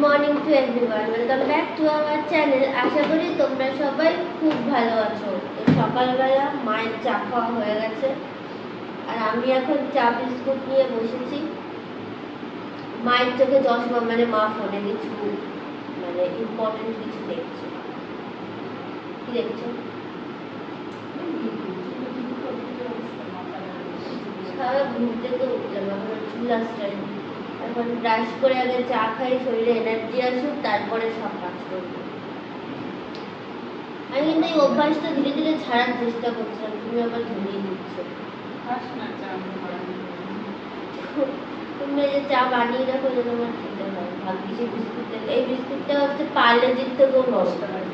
Morning to everyone, welcome back to our channel. আশা করি তোমরা সবাই খুব ভালো আছো। তো সকালবেলা মায়ের চা খাওয়া হয়ে গেছে, আর আমি এখন চা বিস্কুট নিয়ে বসেছি। মায়ের চোখে চশমা, মানে মা ফোনে কিছু ইম্পর্টেন্ট কিছু দেখছে। কি দেখছো? সারা ঘুম থেকে উঠলাম, এখন চুল আসছে। এখন ব্রাশ করে আগে চা খাই, শরীরে এনার্জি আসুক, তারপরে সব কাজ করবো। আমি কিন্তু এই অভ্যাসটা ধীরে ধীরে ছাড়ার চেষ্টা করছিলাম, তুমি আবার ধরিয়ে দিচ্ছ। তুমি এই যে চা বানিয়ে রাখো, যেন আমার খেতে হয়। ভাগ্যিস এই বিস্কুট, এই বিস্কুটটা হচ্ছে পার্লেজির থেকেও নষ্ট হয়।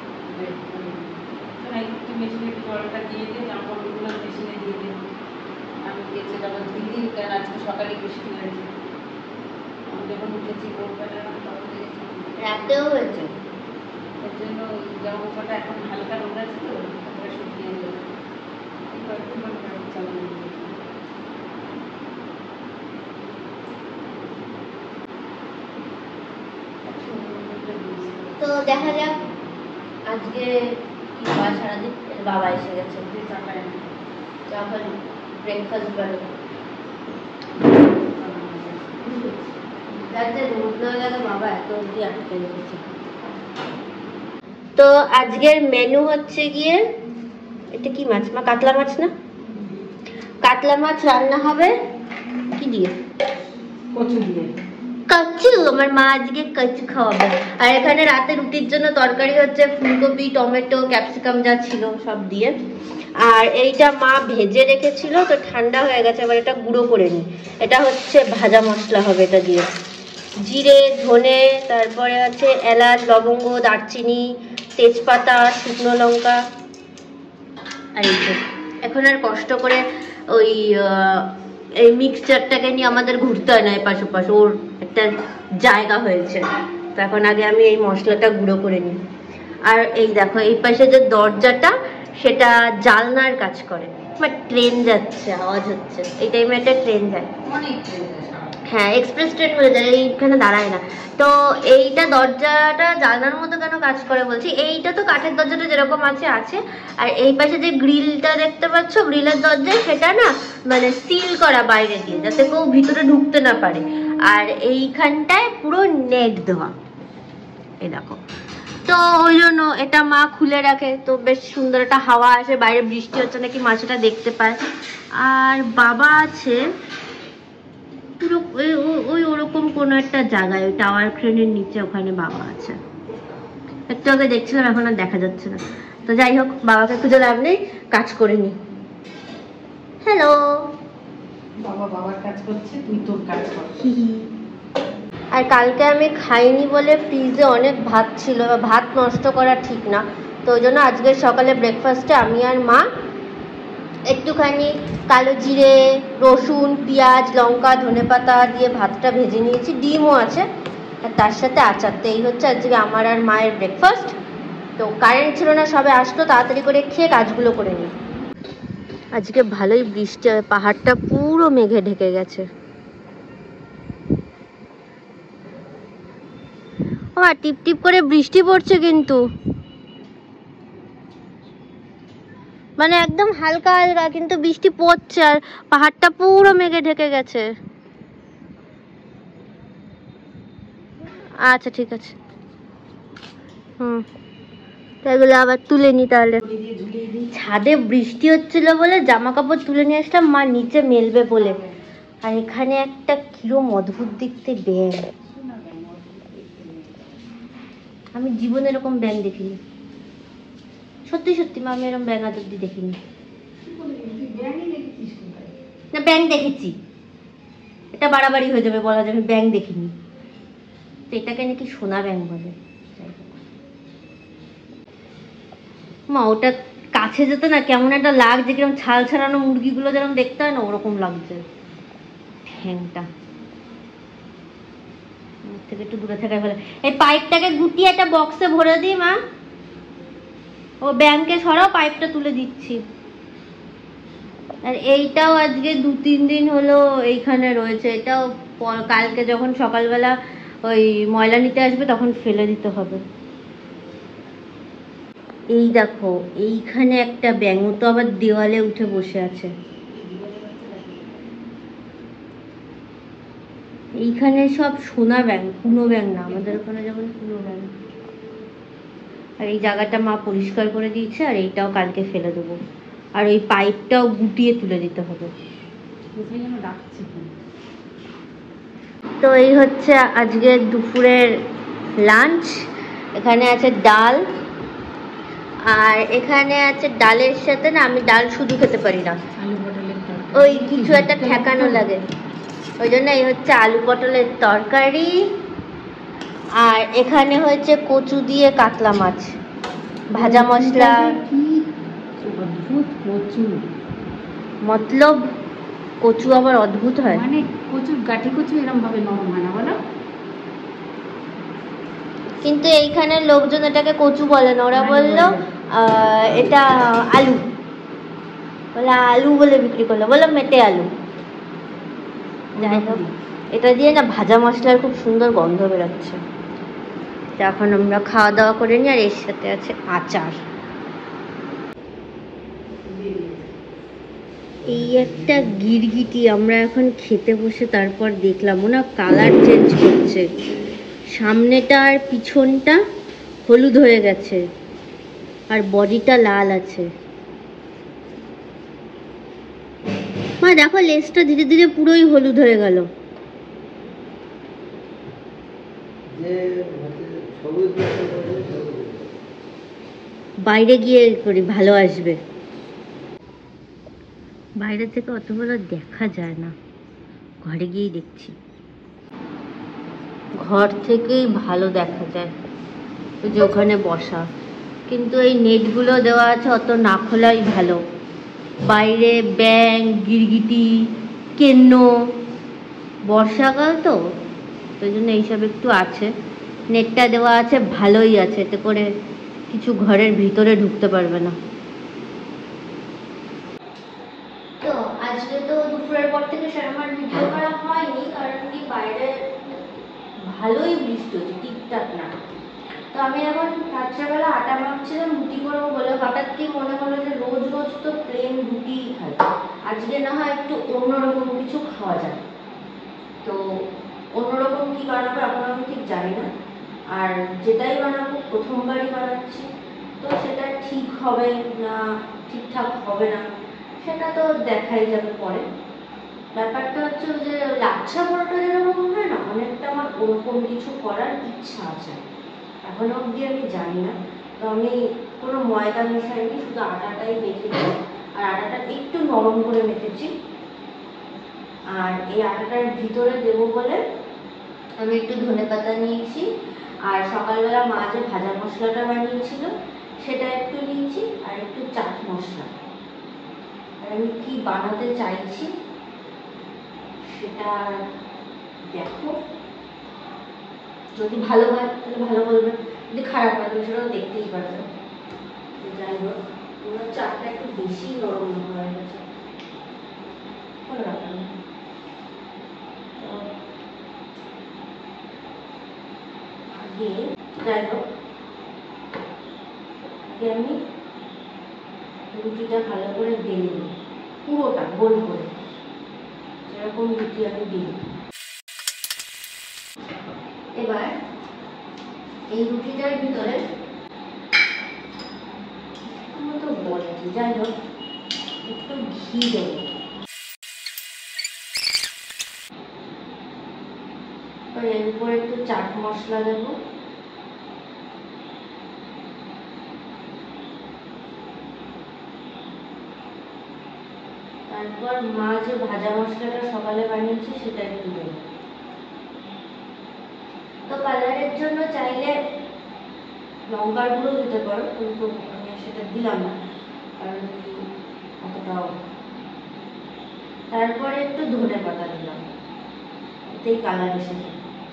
মেশিনে জলটা দিয়ে দিয়ে জামাকাপড়গুলো মেশিনে দিয়ে দিই। আমি গেছে যখন দিদি কেন আজকে সকালে বৃষ্টি হয়েছে, আমি যখন উঠেছি ভোরবেলা রাতেও হয়েছে। এর জন্য জামাকাপড়টা এখন হালকা রোদ আছে তো শুকিয়ে যাবে। তো দেখা যাক আজকে কি হয় সারাদিন। বাবা এসে গেছে, যখন ব্রেকফাস্ট বানাবো যাতে রোদ না লাগে, বাবা এত অবধি আটকে রেখেছে। তো আজকের মেনু হচ্ছে গিয়ে, এটা কি মাছ? মা কাতলা মাছ না? কাতলা মাছ রান্না হবে কি দিয়ে? কচু দিয়ে। কচু, আমার মা আজকে কচু খাওয়াবে। আর এখানে রাতে রুটির জন্য তরকারি হচ্ছে ফুলকপি, টমেটো, ক্যাপসিকাম যা ছিল সব দিয়ে। আর এইটা মা ভেজে রেখেছিল, তো ঠান্ডা হয়ে গেছে, এবার এটা গুঁড়ো করে নিই। এটা হচ্ছে ভাজা মশলা হবে, এটা দিয়ে জিরে, ধনে, তারপরে আছে এলাচ, লবঙ্গ, দারচিনি, তেজপাতা, শুকনো লঙ্কা। আর এই এখন আর কষ্ট করে ওই এই মিক্সচারটাকে নিয়ে আমাদের ঘুরতে হয় না এপাশ ওপাশ, ওর একটা জায়গা হয়েছে। তো এখন আগে আমি এই মশলাটা গুঁড়ো করে নিই। আর এই দেখো, এই পাশে যে দরজাটা, সেটা জালনার কাজ করে। ট্রেন যাচ্ছে, আওয়াজ হচ্ছে। এই টাইমে একটা ট্রেন যায়, হ্যাঁ, এক্সপ্রেস ট্রেন বলে যায়, এইখানে দাঁড়ায় না। তো এইটা দরজাটা জানলার মতো কেন কাজ করে বলছি, এইটা তো কাঠের দরজাটা যেরকম আছে আছে। আর এই পাশে যে গ্রিলটা দেখতে পাচ্ছ, গ্রিলের দরজায়, সেটা না সিল করা বাইরে দিয়ে, যাতে কেউ ভিতরে ঢুকতে না পারে। আর এইখানটায় পুরো নেট দেওয়া, এই দেখো। তো ওই জন্য এটা মা খুলে রাখে, তো বেশ সুন্দর একটা হাওয়া আসে, বাইরে বৃষ্টি হচ্ছে নাকি মা সেটা দেখতে পায়। আর বাবা আছে পুরো ওই ওরকম কোনো একটা জায়গায়, ওই টাওয়ার ক্রেনের নিচে, ওখানে বাবা আছে। একটু আগে দেখছিলাম, এখন আর দেখা যাচ্ছে না। তো যাই হোক, বাবাকে খুঁজে লাভ নেই, কাজ করে নি। হ্যালো, বাবা বাবার কাজ করছে, তুই তোর কাজ কর। আর কালকে আমি খাইনি বলে ফ্রিজে অনেক ভাত ছিল, ভাত নষ্ট করা ঠিক না। তো ওই জন্য আজকের সকালে ব্রেকফাস্টে আমি আর মা একটুখানি কালো জিরে, রসুন, পেঁয়াজ, লঙ্কা, ধনেপাতা দিয়ে ভাতটা ভেজে নিয়েছি। ডিমও আছে, আর তার সাথে আচার। তো এই হচ্ছে আজকে আমার আর মায়ের ব্রেকফাস্ট। তো কারেন্ট ছিল না, সবে আসলো, তাড়াতাড়ি করে খেয়ে কাজগুলো করে নিই। আজকে ভালোই বৃষ্টি হয়, পাহাড়টা পুরো মেঘে ঢেকে গেছে। ও টিপ টিপ করে বৃষ্টি পড়ছে, কিন্তু একদম হালকা হালকা, কিন্তু বৃষ্টি পড়ছে, আর পাহাড়টা পুরো মেঘে ঢেকে গেছে। আচ্ছা ঠিক আছে, এগুলো আবার তুলে নি তাহলে। ছাদে বৃষ্টি হচ্ছিল বলে জামা কাপড় তুলে নিয়ে আসলাম, মা নিচে মেলবে বলে। আর এখানে একটা কিরম অদ্ভুত দেখতে ব্যাঙ, আমি জীবনে এরকম ব্যাঙ দেখিনি। সত্যি সত্যি মা, আমি এরকম ব্যাঙ আজ অব্দি দেখিনি। না, ব্যাঙ দেখেছি, এটা বাড়াবাড়ি হয়ে যাবে, বলা যাবে ব্যাঙ দেখিনি। তো এটাকে নাকি সোনা ব্যাঙ বলে। মা ওটা কাছে যেতে না কেমন একটা লাগছে, কিরকম ছাল ছাড়ানো মুরগিগুলো যেরকম দেখতে হয় না, ওরকম লাগছে ঠ্যাংটা। থেকে একটু দূরে থাকাই ভালো। এই পাইপটাকে গুটিয়ে একটা বক্সে ভরে দিই মা, ও ব্যাংকে সরাও, পাইপটা তুলে দিচ্ছি। আর এইটাও আজকে 2-3 দিন হলো এইখানে রয়েছে। এটাও কালকে যখন সকালবেলা ওই ময়লা নিতে আসবে তখন ফেলে দিতে হবে। এই দেখো এইখানে একটা ব্যাঙ, ও তো আবার দেওয়ালে উঠে বসে আছে। এইখানে সব সোনা ব্যাঙ, কুনো ব্যাঙ না, আমাদের ওখানে যেমন কুনো ব্যাঙ। আর এই জায়গাটা মা পরিষ্কার করে দিয়েছে, আর এইটাও কালকে ফেলে দেবো। আর ওই পাইপটাও গুটিয়ে তুলে দিতে হবে। তো এই হচ্ছে আজকে দুপুরের লাঞ্চ। এখানে আছে ডাল, আর এখানে আছে ডালের সাথে না, আমি ডাল শুধু খেতে পারি না, ওই কিছু একটা ঠেকানো লাগে, ওই জন্য এই হচ্ছে আলু পটলের তরকারি। আর এখানে হচ্ছে কচু দিয়ে কাতলা মাছ ভাজা মশলা। মতলব কচু আবার অদ্ভুত হয়, মানে কচুর গাঠি কচু এরকম ভাবে নরম হয় না বলো? কিন্তু এইখানে লোকজন এটাকে কচু বলে না, ওরা বললো এটা আলু, বলে আলু বলে বিক্রি করলো, বললো মেটে আলু। যাই হোক, এটা দিয়ে না ভাজা মশলার খুব সুন্দর গন্ধ বেরোচ্ছে। এখন আমরা খাওয়া দাওয়া করে নিই, আর এর সাথে আছে আচার। এই একটা গিরগিটি আমরা এখন খেতে বসে তারপর দেখলাম ও না কালার চেঞ্জ করছে, সামনেটা আর পিছনটা হলুদ হয়ে গেছে আর বডিটা লাল আছে। মা দেখো লেজটা ধীরে ধীরে পুরোই হলুদ হয়ে গেল। বাইরে গিয়ে করি ভালো আসবে, বাইরে থেকে অত বড় দেখা যায় না, ঘরে গিয়েই দেখছি। ঘর থেকেই ভালো দেখা যায়, ওই যে ওখানে বসা, কিন্তু এই নেটগুলো দেওয়া আছে, অত না খোলাই ভালো। বাইরে ব্যাঙ, গিরগিটি, কেন্ন, বর্ষাকাল তো ওই জন্য এইসব একটু আছে। নেটটা দেওয়া আছে ভালোই আছে, এতে করে কিছু ঘরের ভিতরে ঢুকতে পারবে না। তো আজকে তো দুপুরের পর থেকে সেরকম আর ভিডিও করা হয়নি, কারণ কি বাইরে ভালোই বৃষ্টি হচ্ছে, ঠিকঠাক না। তো আমি এখন রাত্রেবেলা আটা মাখছিলাম রুটি করবো বলে, হঠাৎ কি মনে হলো যে রোজ রোজ তো প্লেন রুটিই খাই, আজকে না হয় একটু অন্যরকম কিছু খাওয়া যায়। তো অন্যরকম কি বানাবো এখন আমি ঠিক জানি না, আর যেটাই বানাবো প্রথমবারই বানাচ্ছি, তো সেটা ঠিক হবে না ঠিকঠাক হবে না সেটা তো দেখাই যাবে পরে। ব্যাপারটা হচ্ছে যে লাচ্ছা পরোটা যেরকম হয় না, অনেকটা আমার ওরকম কিছু করার ইচ্ছা আছে, এখনো অবধি আমি জানি না। তো আমি কোনো ময়দা মেশাইনি, শুধু আটাটাই মেখেছি, আর আটাটা একটু নরম করে মেখেছি। আর এই আটাটার ভিতরে দেবো বলে আমি একটু ধনেপাতা নিয়েছি, আর সকালবেলা মা যে ভাজা মশলাটা বানিয়েছিল সেটা একটু নিয়েছি, আর একটু চাট মশলা। আর আমি কি বানাতে চাইছি সেটা দেখো, যদি ভালো হয় তাহলে ভালো বলবে, যদি খারাপ হয় তাহলে সেটাও দেখতেই পারবে। যাই হোক, তোমার চাটটা একটু বেশি নরম হয়ে গেছে, ভালো ব্যাপার না। আগে যাই হোক, আগে আমি রুটিটা ভালো করে বেলে নিই, পুরোটা গোল করে, যেরকম রুটি আমি বেলি। এবার এই রুটিটার ভিতরে তো বলেছি, যাই হোক একটু ঘি দেবো, এর উপরে একটু চাট মশলা দেবো, তারপর মা যে ভাজা মশলাটা সকালে বানিয়েছে সেটা একটু দেবো। তো কালারের জন্য চাইলে লঙ্কার গুঁড়ো দিতে পারো, কিন্তু আমি সেটা দিলাম না, কারণ অতটাও। তারপরে একটু ধনে পাতা দিলাম, এতেই কালার এসেছে।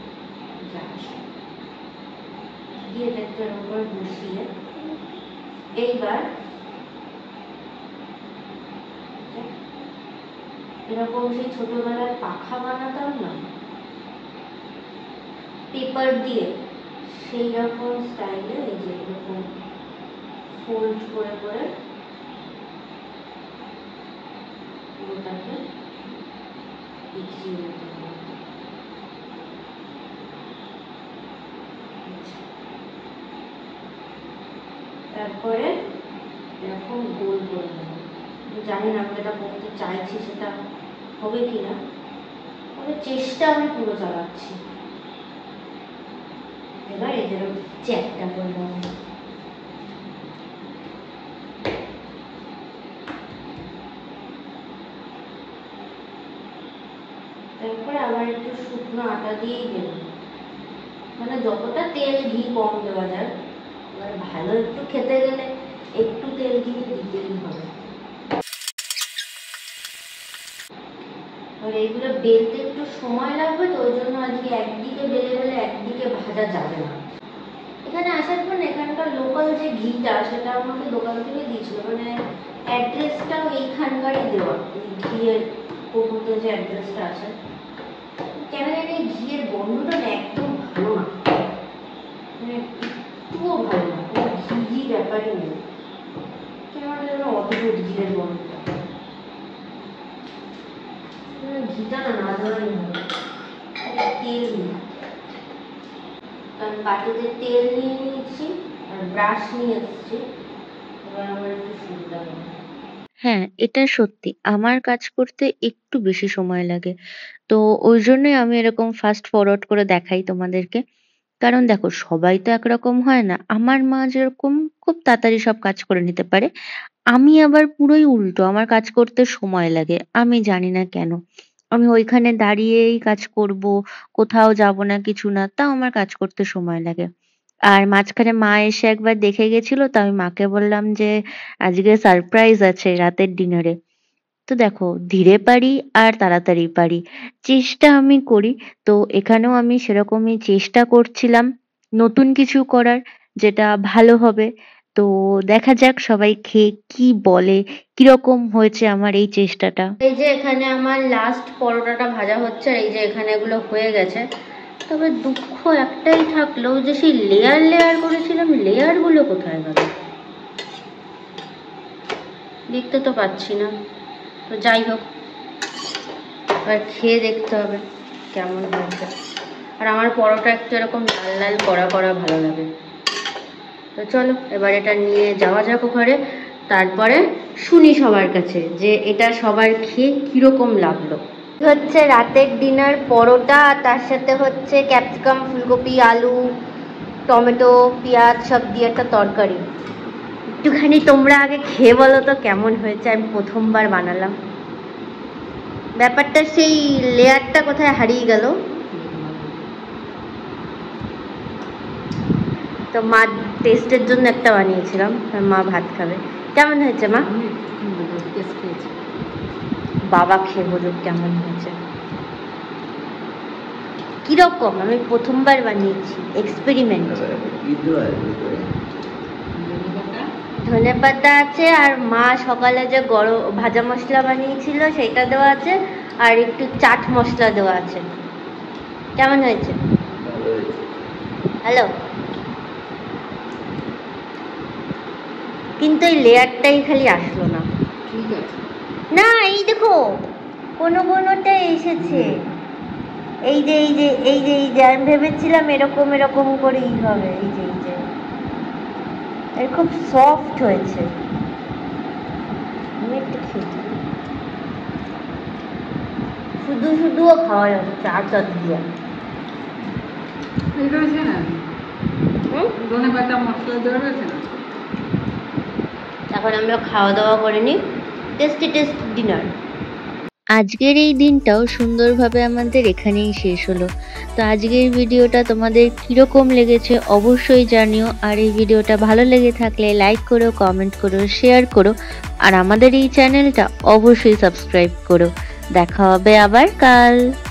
দিয়ে একটু এর উপর বসিয়ে এইবার এরকম সেই ছোটবেলায় পাখা বানাতাম না, পেপার দিয়ে সেই রকম স্টাইলে এই যে এরকম ফোল্ড করে করে পুরোটাকে পিছিয়ে দিতে হবে। তারপরে এরকম গোল করে নেব। জানি না আমি যেটা করতে চাইছি সেটা হবে কিনা, তবে চেষ্টা আমি পুরো চালাচ্ছি। এবার এই যেরকম চ্যাপটা করে নেব। তারপরে আবার একটু শুকনো আটা দিয়েই দেব, মানে যতটা তেল ঘি কম দেওয়া যায়। এবার ভালো একটু খেতে গেলে একটু তেল ঘি দিতেই হবে। আর এইগুলো বেলতে একটু সময় লাগবে, তো ওই জন্য আজকে একদিকে বেলে বেলে একদিকে ভাজা যাবে না। এখানে আসার পর এখানকার লোকাল যে ঘিটা সেটা আমাকে দোকান থেকে দিয়েছিল, মানে অ্যাড্রেসটাও এইখানকারই দেওয়া, ঘিয়ের কৌটোতে যে অ্যাড্রেসটা আছে। কেন জানি ঘিয়ের গন্ধটা না একদম ভালো না, মানে একটুও ভালো না, কোনো ঘি ব্যাপারই নেই। কেমন যেন অদ্ভুত ঘিয়ের গন্ধটা, ঘিটা না দেওয়াই ভালো। তেল নিই, কারণ বাটিতে তেল নিয়ে নিয়েছি আর ব্রাশ নিয়ে এসেছি। এবার আমার একটু সুবিধা হবে। হ্যাঁ, এটা সত্যি। আমার কাজ করতে একটু বেশি সময় লাগে। তো ওই জন্যই আমি এরকম ফাস্ট ফরওয়ার্ড করে দেখাই তোমাদেরকে। কারণ দেখো সবাই তো একরকম হয় না। আমার মা যেরকম খুব তাড়াতাড়ি সব কাজ করে নিতে পারে, আমি আবার পুরোই উল্টো। আমার কাজ করতে সময় লাগে। আমি জানি না কেন? আমি ওইখানে দাঁড়িয়েই কাজ করব, কোথাও যাব না, কিছু না। তাও আমার কাজ করতে সময় লাগে। আর মাঝখানে মা এসে একবার দেখে গেছিল, তো আমি মাকে বললাম যে আজকে সারপ্রাইজ আছে রাতের ডিনারে। তো দেখো ধীরে পারি আর তাড়াতাড়ি পারি, চেষ্টা আমি করি। তো এখানেও আমি সেরকমই চেষ্টা করছিলাম নতুন কিছু করার, যেটা ভালো হবে। তো দেখা যাক সবাই খেয়ে কি বলে, কিরকম হয়েছে আমার এই চেষ্টাটা। এই যে এখানে আমার লাস্ট পরোটাটা ভাজা হচ্ছে, আর এই যে এখানে এগুলো হয়ে গেছে। তবে দুঃখ একটাই থাকলো যে সেই লেয়ার লেয়ার করেছিলাম, লেয়ারগুলো কোথায় গেল দেখতে তো পাচ্ছি না। তো যাই হোক, এবার খেয়ে দেখতে হবে কেমন হয়েছে। আর আমার পরোটা একটু এরকম লাল লাল কড়া কড়া ভালো লাগে। তো চলো এবার এটা নিয়ে যাওয়া যাক ঘরে, তারপরে শুনি সবার কাছে যে এটা সবার খেয়ে কিরকম লাগলো। হচ্ছে রাতের ডিনার পরোটা, তার সাথে হচ্ছে ক্যাপসিকাম, ফুলকপি, আলু, টমেটো, পেঁয়াজ সব দিয়ে একটা তরকারি। একটুখানি তোমরা আগে খেয়ে বলো তো কেমন হয়েছে। আমি প্রথমবার বানালাম, ব্যাপারটা সেই লেয়ারটা কোথায় হারিয়ে গেল। তো মা টেস্টের জন্য একটা বানিয়েছিলাম, মা ভাত খাবে। কেমন হয়েছে মা? বাবা খেয়ে বলুক কেমন হয়েছে, কিরকম। আমি প্রথমবার বানিয়েছি, এক্সপেরিমেন্ট। ধনেপাতা আছে, আর মা সকালে যে গরম ভাজা মশলা বানিয়েছিল সেটা দেওয়া আছে, আর একটু চাট মশলা দেওয়া আছে। কেমন হয়েছে? হ্যালো। কিন্তু এই লেয়ারটাই খালি আসলো না। ঠিক আছে না এই দেখো কোনো কোনোটা এসেছে। এই যে এই যে এই যে এই যে আমি ভেবেছিলাম এরকম এরকম করেই হবে। এই যে এই যে এর খুব সফট হয়েছে। আমি একটু খেয়ে শুধু শুধুও খাওয়া যাবে চার চার দিয়ে। রয়েছে না ধনেপাতা মশলা দেওয়া রয়েছে না। এখন আমরা খাওয়া দাওয়া করে নিই, টেস্টি টেস্টি ডিনার। আজকের এই দিনটাও সুন্দরভাবে আমাদের এখানেই শেষ হলো। তো আজকের ভিডিওটা তোমাদের কিরকম লেগেছে অবশ্যই জানিও। আর এই ভিডিওটা ভালো লেগে থাকলে লাইক করো, কমেন্ট করো, শেয়ার করো। আর আমাদের এই চ্যানেলটা অবশ্যই সাবস্ক্রাইব করো। দেখা হবে আবার কাল।